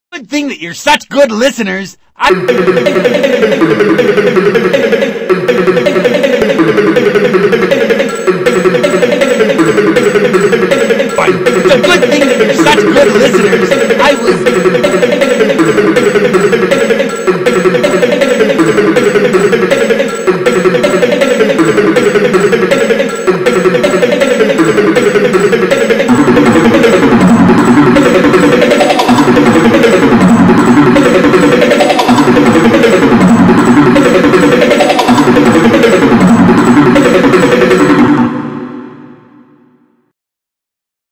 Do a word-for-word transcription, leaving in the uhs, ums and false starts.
Good thing that you're such good listeners. I